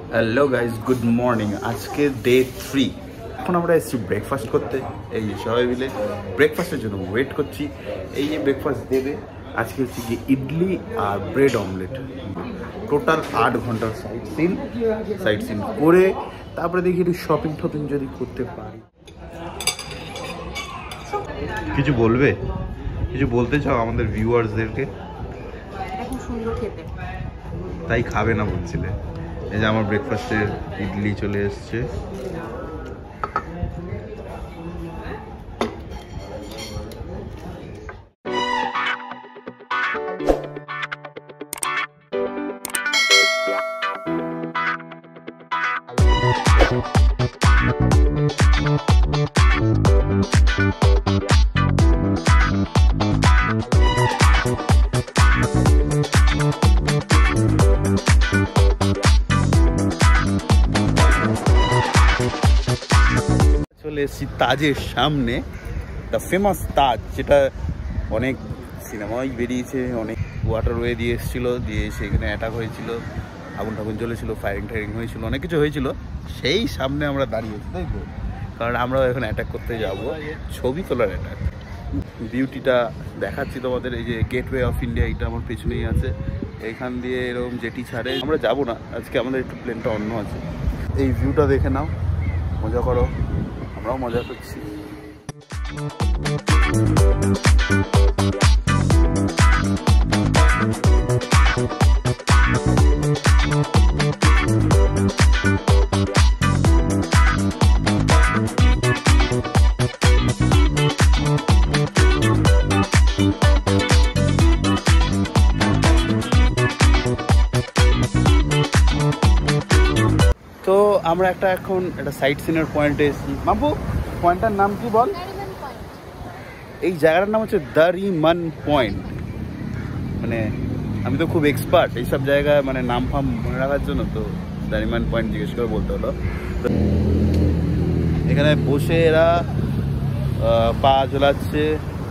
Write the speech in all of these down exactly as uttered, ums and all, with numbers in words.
Hello guys, good morning. আজকে day three. এখন আমরা এসেছি ব্রেকফাস্ট করতে। এই যে সবাই মিলে ব্রেকফাস্টের জন্য ওয়েট করছি। এই যে ব্রেকফাস্ট দেবে আজকে হচ্ছে কি ইডলি আর ব্রেড অমলেট। টোটাল আট ঘন্টার সাইট সিন সাইট সিন করে তারপরে দেখি একটু শপিং টপিং যদি করতে পারি। কিছু বলবে? কিছু বলতে চাও আমাদের ভিউয়ার্সদেরকে? তাই খাবে না বলছিলে। এই যে আমার ব্রেকফাস্টের ইডলি চলে এসছে। চলে এসেছি তাজের সামনে, দ্য ফেমাস তাজ, যেটা অনেক সিনেমায় বেরিয়েছে, অনেক ওয়াটারওয়ে দিয়ে এসেছিল, দিয়ে সেখানে অ্যাটাক হয়েছিল, আগুন টাগুন জ্বলেছিল, ফায়ারিং টায়ারিং হয়েছিল, অনেক কিছু হয়েছিল। সেই সামনে আমরা দাঁড়িয়েছি, তাই তো? কারণ আমরা এখন অ্যাটাক করতে যাব, ছবি তোলার অ্যাটাক। বিউটিটা দেখাচ্ছি তোমাদের। এই যে গেটওয়ে অফ ইন্ডিয়া, এটা আমার পেছনেই আছে। এখান দিয়ে এরকম জেটি ছাড়ে। আমরা যাব না আজকে, আমাদের একটু প্লেনটা অন্য আছে। এই ভিউটা দেখে নাও, মজা করো, আমরাও মজা করছি। তো আমরা একটা এখন একটা সাইট সিনের পয়েন্টে এসেছি। মাম্পু, পয়েন্টটার নাম কি বল? এই জায়গাটার নাম হচ্ছে দারিমান পয়েন্ট। মানে আমি তো খুব এক্সপার্ট এইসব জায়গায়, মানে নাম ফাম মনে রাখার জন্য, তো দারিমান পয়েন্ট জিজ্ঞেস করে বলতে হলো। এখানে বসে এরা পা ঝোলাচ্ছে।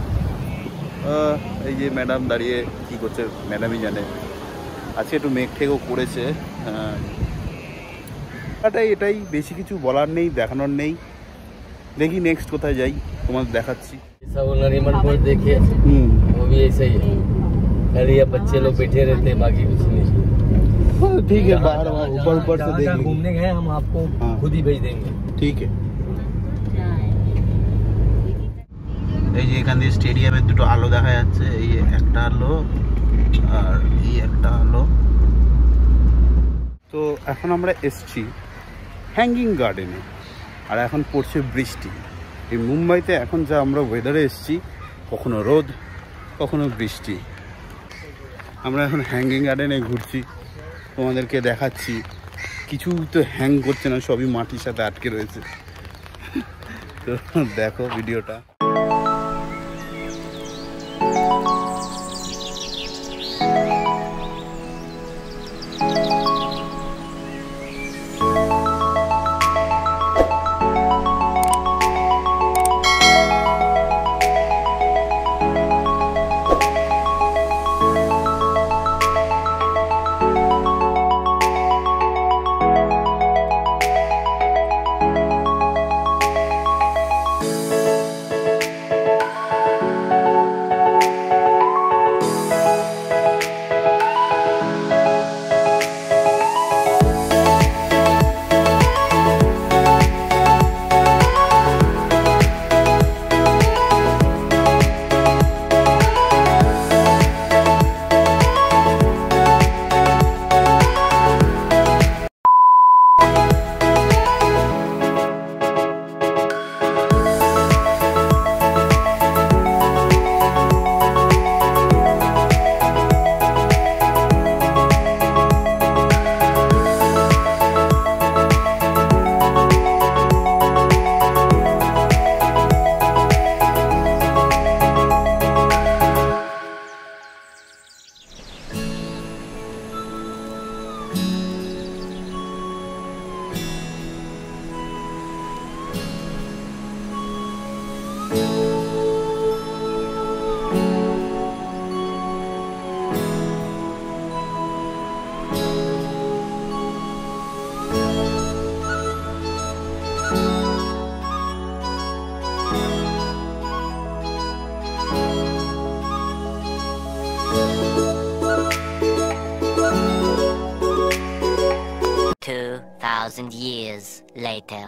এই যে ম্যাডাম দাঁড়িয়ে কি করছে ম্যাডামই জানে। আজকে একটু মেঘ ঠেকও করেছে। এটাই এটাই বেশি কিছু বলার নেই, দেখানোর নেই। देखी नेक्स्ट कोথায় যাই তোমাদের দেখাচ্ছি। ऐसा वो नरीमन पॉइंट देखे, वो भी ऐसा ही है। खाली ये बच्चे लोग बैठे रहते हैं, बाकी कुछ नहीं। ठीक है, बाहर ऊपर ऊपर से देख घूमने गए हम आपको खुद ही भेज देंगे। ठीक है। এই যে এখান দিয়ে স্টেডিয়ামের দুটো আলো দেখা যাচ্ছে। এই একটা আলো আর এই একটা আলো। তো এখন আমরা এসছি হ্যাঙ্গিং গার্ডেনে, আর এখন পড়ছে বৃষ্টি। এই মুম্বাইতে এখন যা আমরা ওয়েদারে এসেছি, কখনো রোদ কখনো বৃষ্টি। আমরা এখন হ্যাঙ্গিং গার্ডেনে ঘুরছি, তোমাদেরকে দেখাচ্ছি। কিছু তো হ্যাং করছে না, সবই মাটির সাথে আটকে রয়েছে। তো দেখো ভিডিওটা। two thousand years later.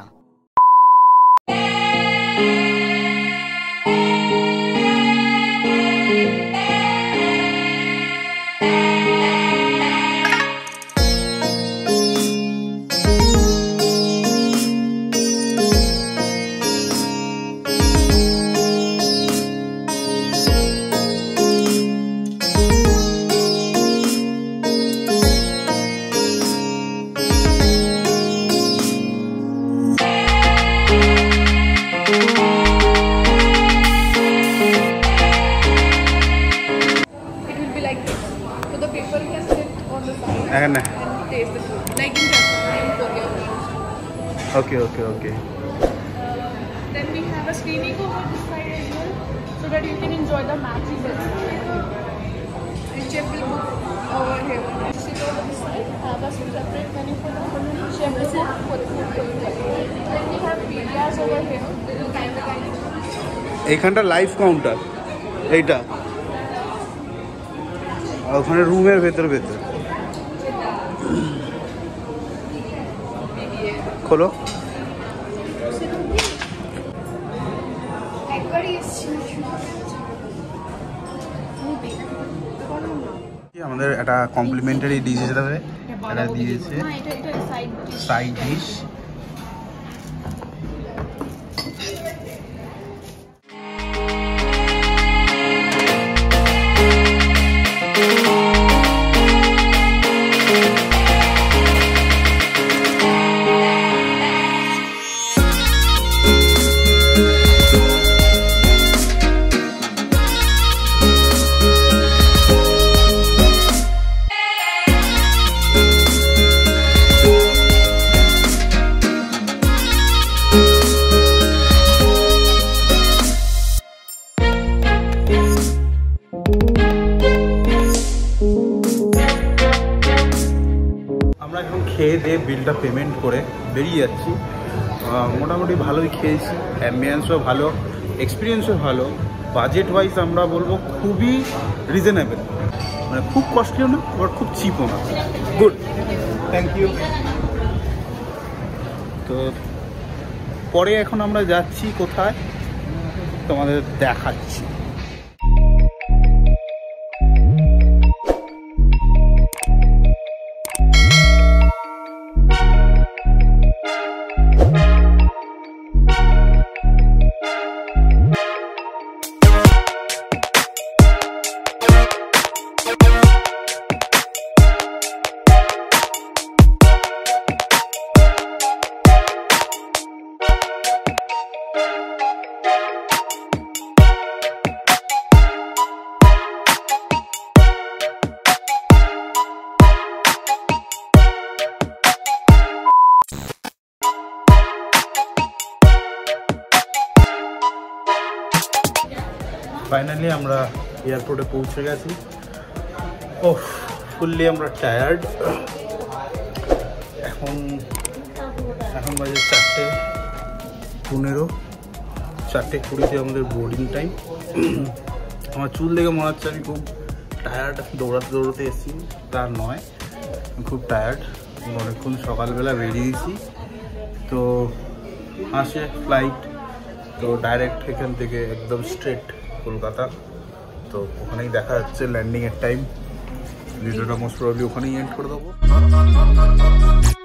And taste the food, like in Japan, in Korea. Okay, okay, okay. Then we have a screening over this side as well, so that you can enjoy the matches as well. And chef will cook over here. Sit over this side, have a separate menu for the chef will cook for the food. Then we have pizzas over here, little kind of kind of. এখানটা live counter এইটা আর ওখানে রুমের ভেতর ভেতর খোলো আমাদের একটা কমপ্লিমেন্টারি ডিশ হিসেবে এটা দিয়েছে সাইড ডিশ খেয়ে দিয়ে বিলটা পেমেন্ট করে বেরিয়ে যাচ্ছি মোটামুটি ভালোই খেয়েছি অ্যাম্বিয়েন্সও ভালো এক্সপিরিয়েন্সও ভালো বাজেট ওয়াইজ আমরা বলবো খুবই রিজনেবল মানে খুব কস্টলিও না আবার খুব চিপও না গুড থ্যাংক ইউ তো পরে এখন আমরা যাচ্ছি কোথায় তোমাদের দেখাচ্ছি ফাইনালি আমরা এয়ারপোর্টে পৌঁছে গেছি ও ফুললি আমরা টায়ার্ড এখন এখন বাজে চারটে পনেরো চারটে কুড়িতে আমাদের বোর্ডিং টাইম আমার চুল দেখে মনে হচ্ছে আমি খুব টায়ার্ড দৌড়াতে দৌড়াতে এসেছি তার নয় খুব টায়ার্ড অনেকক্ষণ সকালবেলা বেরিয়েছি তো আসে ফ্লাইট তো ডাইরেক্ট এখান থেকে একদম স্ট্রেট কলকাতা তো ওখানেই দেখা যাচ্ছে ল্যান্ডিংয়ের টাইম ভিডিওটা মোস্ট প্রবাবলি ওখানেই এন্ড করে দেবো।